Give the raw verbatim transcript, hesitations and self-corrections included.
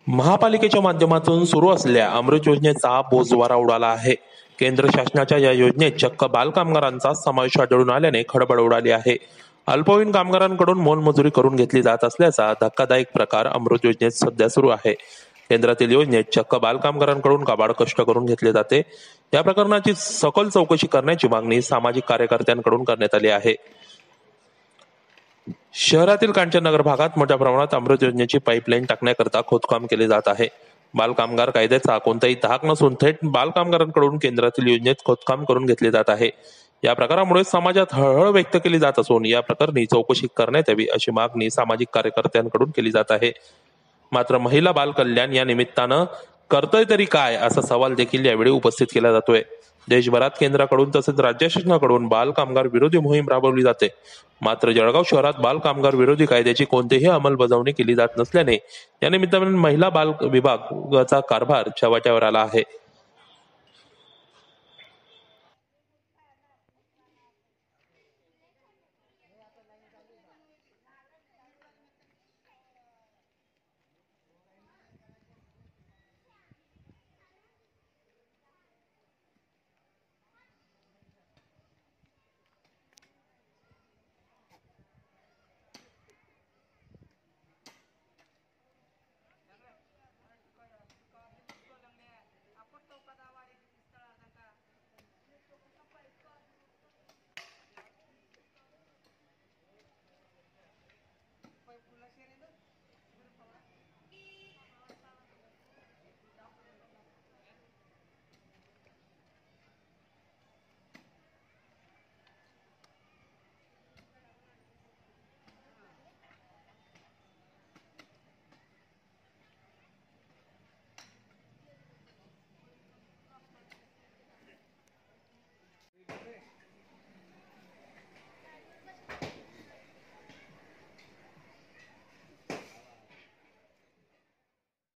महापालिकेच्या माध्यमातून सुरू असलेल्या अमृत योजनेचा बोजवारा उडाला आहे. केंद्र शासनाच्या या योजनेत चक्क बालकामगारांचा समावेश आढळून आल्याने खळबळ उडाली आहे. अल्पवयीन कामगारांकडून मोलमजुरी करून घेतली जात असल्याचा धक्कादायक प्रकार अमृत योजनेत सध्या सुरू आहे. केंद्रातील योजनेत चक्क बालकामगारांकडून काबाड कष्ट करून घेतले जाते. या प्रकरणाची सखोल चौकशी करण्याची मागणी सामाजिक कार्यकर्त्यांकडून करण्यात आली आहे. शहरातील कांचननगर भागात मोठ्या प्रमाणात अमृत योजनेची पाईपलाईन टाकण्याकरता खोदकाम केले जात आहे. बालकामगार कायद्याचा कोणताही धाक नसून थेट बालकामगारांकडून केंद्रातील योजनेत खोदकाम करून घेतले जात आहे. या प्रकारामुळे समाजात हळहळ व्यक्त केली जात असून या प्रकरणी चौकशी करण्यात यावी अशी मागणी सामाजिक कार्यकर्त्यांकडून केली जात आहे. मात्र महिला बाल कल्याण या निमित्तानं करतोय तरी काय असा सवाल देखील यावेळी उपस्थित केला जातोय. देशभरात केंद्राकडून तसेच राज्य शासनाकडून बाल कामगार विरोधी मोहीम राबवली जाते. मात्र जळगाव शहरात बाल कामगार विरोधी कायद्याची कोणतीही अंमलबजावणी केली जात नसल्याने या निमित्ताने महिला बाल विभागाचा कारभार चव्हाट्यावर आला आहे.